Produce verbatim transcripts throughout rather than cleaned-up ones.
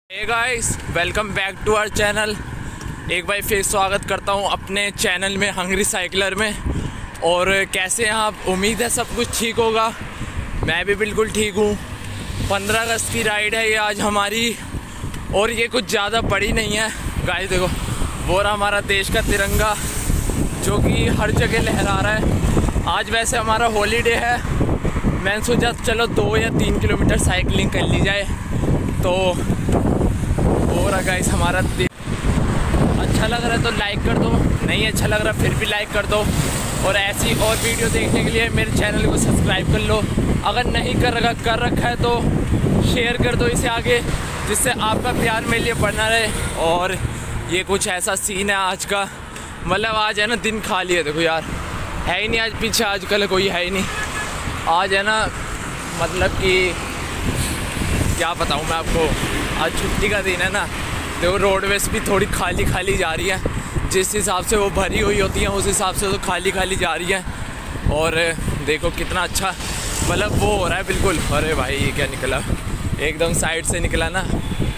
Hey guys, welcome back to our channel. एक बार फिर स्वागत करता हूं अपने चैनल में, हंग्री साइकिलर में। और कैसे हैं आप? उम्मीद है सब कुछ ठीक होगा। मैं भी बिल्कुल ठीक हूं। पंद्रह अगस्त की राइड है ये आज हमारी, और ये कुछ ज़्यादा बड़ी नहीं है। गाइस देखो, वो रहा हमारा देश का तिरंगा जो कि हर जगह लहरा रहा है। आज वैसे हमारा हॉलीडे है। मैंने सोचा चलो दो या तीन किलोमीटर साइकिलिंग कर ली जाए। तो हो रहा गाइस हमारा। अच्छा लग रहा है तो लाइक कर दो, नहीं अच्छा लग रहा फिर भी लाइक कर दो। और ऐसी और वीडियो देखने के लिए मेरे चैनल को सब्सक्राइब कर लो। अगर नहीं कर रखा कर रखा है तो शेयर कर दो इसे आगे, जिससे आपका प्यार मेरे लिए बढ़ना रहे। और ये कुछ ऐसा सीन है आज का, मतलब आज है ना दिन खाली है। देखो यार, है ही नहीं आज पीछे, आजकल कोई है ही नहीं। आज है ना, मतलब कि क्या बताऊँ मैं आपको, आज छुट्टी का दिन है ना, तो रोडवेज भी थोड़ी खाली खाली जा रही है। जिस हिसाब से वो भरी हुई होती हैं उस हिसाब से तो खाली खाली जा रही है। और देखो कितना अच्छा मतलब वो हो रहा है बिल्कुल। अरे भाई ये क्या निकला, एकदम साइड से निकला ना।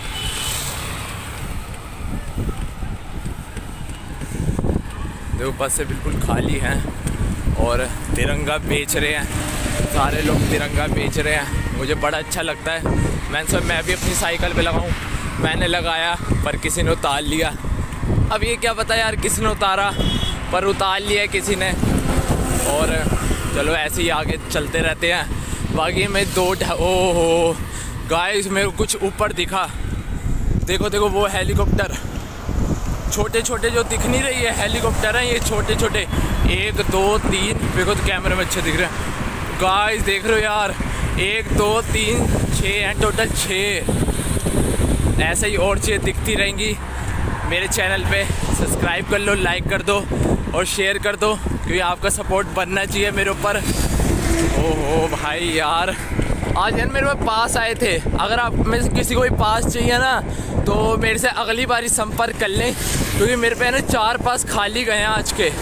देखो बस से बिल्कुल खाली है और तिरंगा बेच रहे हैं, सारे लोग तिरंगा बेच रहे हैं। मुझे बड़ा अच्छा लगता है। मैंने सोचा मैं भी अपनी साइकिल पे लगाऊं। मैंने लगाया पर किसी ने उतार लिया। अब ये क्या पता यार किसी ने उतारा, पर उतार लिया किसी ने। और चलो ऐसे ही आगे चलते रहते हैं। बाकी मैं दो ओहो गाइस, मेरे को कुछ ऊपर दिखा। देखो देखो वो हेलीकॉप्टर, छोटे छोटे जो दिख नहीं रही है हेलीकॉप्टर हैं ये, छोटे छोटे। एक दो तीन, देखो तो कैमरे में अच्छे दिख रहे हैं गाइस, देख रहे हो यार। एक दो तीन छः हैं टोटल, छः। ऐसे ही और चीज़ें दिखती रहेंगी। मेरे चैनल पे सब्सक्राइब कर लो, लाइक कर दो और शेयर कर दो, क्योंकि आपका सपोर्ट बनना चाहिए मेरे ऊपर। ओहो भाई यार, आज यार मेरे पास आए थे। अगर आप में से किसी को भी पास चाहिए ना तो मेरे से अगली बारी संपर्क कर लें, क्योंकि मेरे पे ना चार पास खाली गए हैं आज के।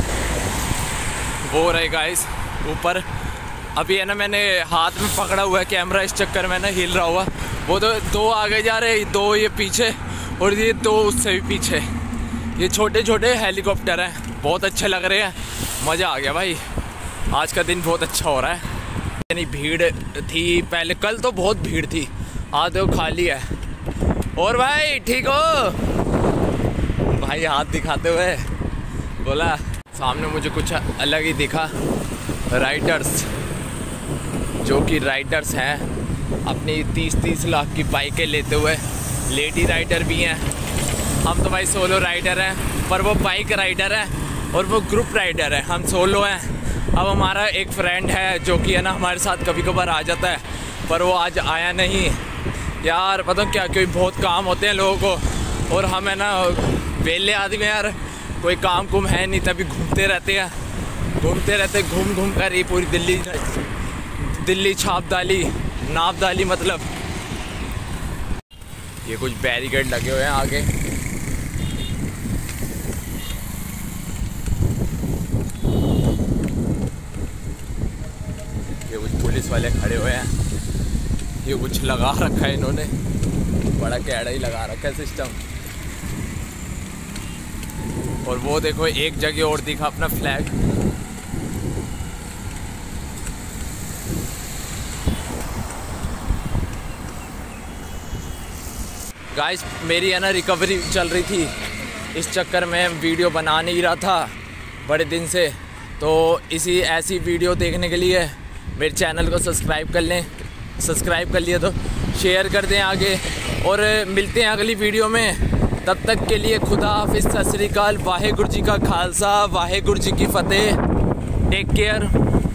वो रहे गाइस ऊपर। अभी है ना मैंने हाथ में पकड़ा हुआ है कैमरा, इस चक्कर में ना हिल रहा हुआ। वो तो दो आगे जा रहे, दो ये पीछे, और ये दो उससे भी पीछे। ये छोटे छोटे हेलीकॉप्टर हैं, बहुत अच्छे लग रहे हैं। मज़ा आ गया भाई, आज का दिन बहुत अच्छा हो रहा है। यानी भीड़ थी पहले, कल तो बहुत भीड़ थी, आज तो खाली है। और भाई ठीक हो? भाई हाथ दिखाते हुए बोला। सामने मुझे कुछ अलग ही दिखा। राइडर्स, जो कि राइडर्स हैं अपनी तीस तीस लाख की बाइकें लेते हुए। लेडी राइडर भी हैं। हम तो भाई सोलो राइडर हैं, पर वो बाइक राइडर है और वो ग्रुप राइडर है। हम सोलो हैं। अब हमारा एक फ्रेंड है जो कि है ना हमारे साथ कभी कभार आ जाता है, पर वो आज आया नहीं यार। पता क्या, क्योंकि बहुत काम होते हैं लोगों को, और हम है ना वेले आदमी यार, कोई काम कुम है नहीं, तभी घूमते रहते हैं घूमते रहते घूम घूम कर ये पूरी दिल्ली दिल्ली छाप डाली, नाप डाली मतलब। ये कुछ बैरिकेड लगे हुए हैं आगे। ये कुछ पुलिस वाले खड़े हुए हैं। ये कुछ लगा रखा है इन्होंने, बड़ा कैड़ा ही लगा रखा है सिस्टम। और वो देखो एक जगह और दिखा अपना फ्लैग। गाइस मेरी है ना रिकवरी चल रही थी, इस चक्कर में वीडियो बना नहीं रहा था बड़े दिन से। तो इसी ऐसी वीडियो देखने के लिए मेरे चैनल को सब्सक्राइब कर लें। सब्सक्राइब कर लिए तो शेयर कर दें आगे। और मिलते हैं अगली वीडियो में। तब तक के लिए खुदा हाफिज़, सत श्री अकाल, वाहेगुरु जी का खालसा, वाहेगुरु जी की फतेह। Take care.